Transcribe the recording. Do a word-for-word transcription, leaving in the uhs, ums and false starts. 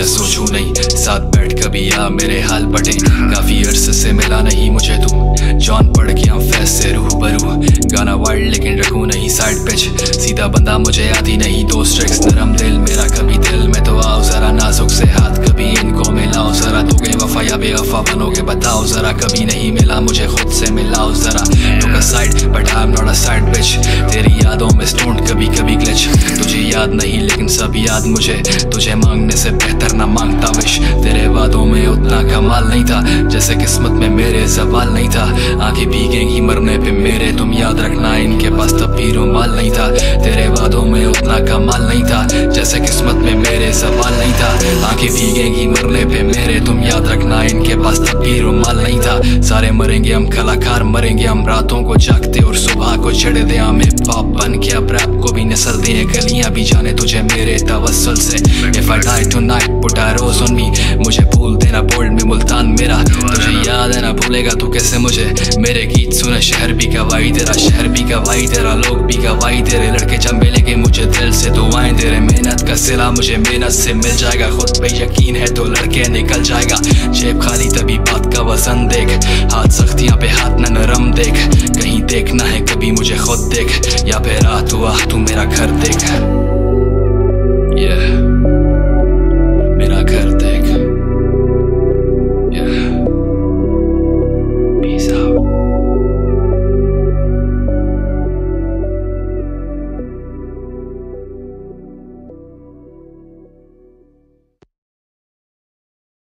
या सोचूं नहीं, साथ बैठ कभी या मेरे हाल बटे। काफी अरसे से मिला नहीं मुझे तू, जॉन पढ़ गया फैस से रूबरू। गाना वाइल्ड लेकिन रखूं नहीं साइड पिच, सीधा बंदा मुझे आती नहीं दो स्ट्रिक्स। नरम दिल मेरा कभी दिल में तो आओ जरा, नाजुक से हाथ कभी इनको मिलाओ जरा। तू गए वफा या बेवफा बनोगे बताओ जरा, कभी नहीं मिला मुझे खुद से मिलाओ जरा। Took a side but I am not a side bitch, तेरी यादों में स्टोन्ड कभी कभी ग्लिच। तुझे याद नहीं लेकिन सब याद मुझे, तुझे मांगने से बेहतर ना मांगता विश। तेरे वादों में उतना कमाल नहीं था, जैसे किस्मत में मेरे सवाल नहीं था। आंखें भीगेंगी मरने पे मेरे, तुम याद रखना इनके पास तब भी रुमाल नहीं था। तेरे वादों में उतना कमाल नहीं था, जैसे किस्मत में मेरे सवाल नहीं था। आंखें भीगेंगी मरने पे मेरे, तुम याद रखना इनके पास तब भी रुमाल नहीं था। सारे मरेंगे हम कलाकार मरेंगे हम, रातों को जागते और सुबह को छेड़ दे हमें। पॉप बन के अब रैप को भी नस्ल दे, गलियां भी जाने तुझे मेरे तवस्सुल से। If I die tonight put a rose on me, मुझे भूल देना बोल्ड में मुल्तान मेरा। तुझे याद है ना भूलेगा तू कैसे मुझे, मेरे गीत सुने शहर भी गवाही तेरा, शहर भी गवाही तेरा, लोग भी गवाही तेरे। लड़के चंबेले के मुझे दिल से दुआएं तेरे, मेहनत का सिला मुझे मेहनत से मिल जाएगा। खुद पे यकीन है तो लड़के निकल जाएगा, जेब खाली तभी बात का वजन देख। हाथ सख्ती